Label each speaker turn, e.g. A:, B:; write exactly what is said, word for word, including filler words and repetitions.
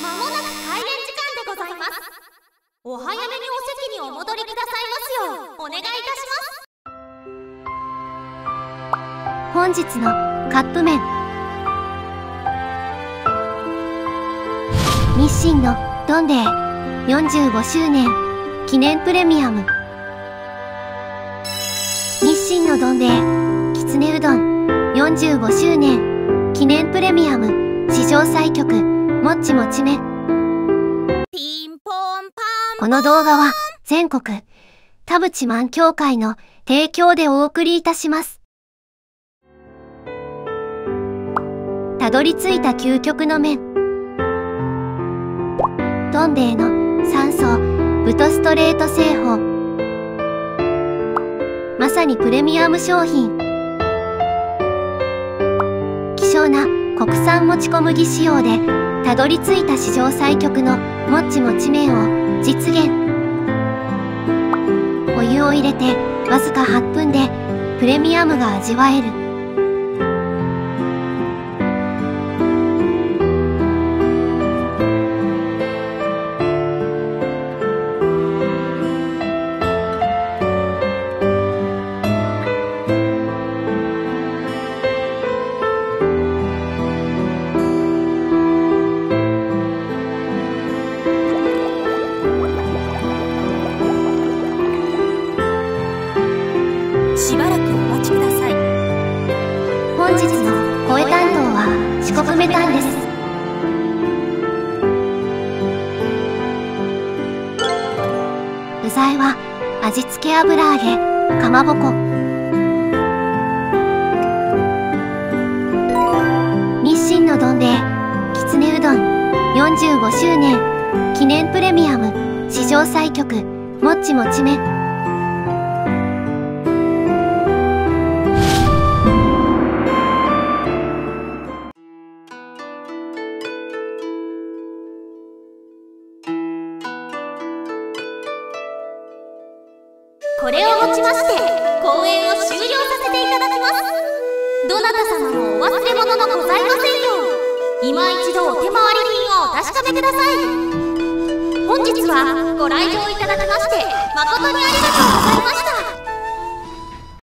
A: 間もなく開演時間でございます。お早めにお席にお戻りくださいますようお願いいたします。
B: 本日のカップ麺、日清のどん兵衛よんじゅうごしゅうねん記念プレミアム。日清のどん兵衛きつねうどんよんじゅうごしゅうねん記念プレミアム史上最強もっちもち麺。
A: ピンポンパン。
B: この動画は全国田淵満協会の提供でお送りいたします。たどり着いた究極の麺、どん兵衛のさん層太ストレート製法。まさにプレミアム商品。希少な国産もち小麦使用でたどり着いた史上最強のもっちもち麺を実現。お湯を入れてわずかはっぷんでプレミアムが味わえる。
A: しばらくお待ちください。
B: 本日の声担当は四国メタンです。具材は味付け油揚げ、かまぼこ。日清のどん兵衛きつねうどんよんじゅうごしゅうねん記念プレミアム史上最強もっちもち麺。
A: これをもちまして公演を終了させていただきます。どなた様もお忘れ物のございませんよう今一度お手回り品をお確かめください。本日はご来場いただきまして誠にありがとうございました。